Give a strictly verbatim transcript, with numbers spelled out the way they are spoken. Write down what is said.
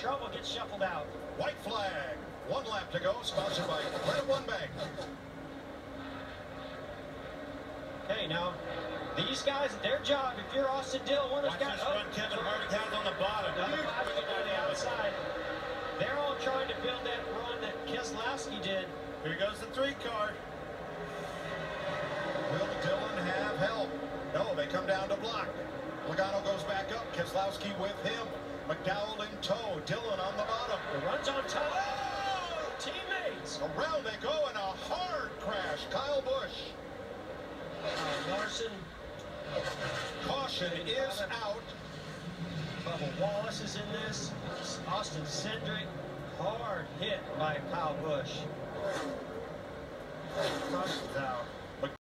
trouble, gets shuffled out. White flag. One lap to go, sponsored by Credit One Bank. Okay, now, these guys, their job, if you're Austin Dillon, one of those guys... Watch this run, Kevin Harvick has on the bottom. Another five on the outside. They're all trying to build that run that Keselowski did. Here goes the three car. Will Dillon have help? No, they come down to block. Logano goes back up. Keselowski with him. McDowell in tow. Dillon on the bottom. The run's on top. Oh, teammates. Around they go in a hard crash. Kyle Busch. Uh, Larson. Caution is out. Bubba Wallace is in this. Austin Cindric. Hard hit by Kyle Busch. Crushed out.